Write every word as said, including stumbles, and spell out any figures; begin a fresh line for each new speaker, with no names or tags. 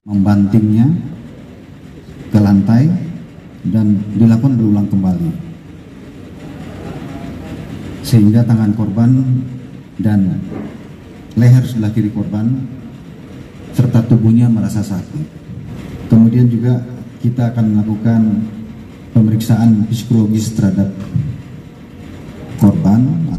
membantingnya ke lantai dan dilakukan berulang kembali sehingga tangan korban dan leher sebelah kiri korban serta tubuhnya merasa sakit. Kemudian juga kita akan melakukan pemeriksaan psikologis terhadap korban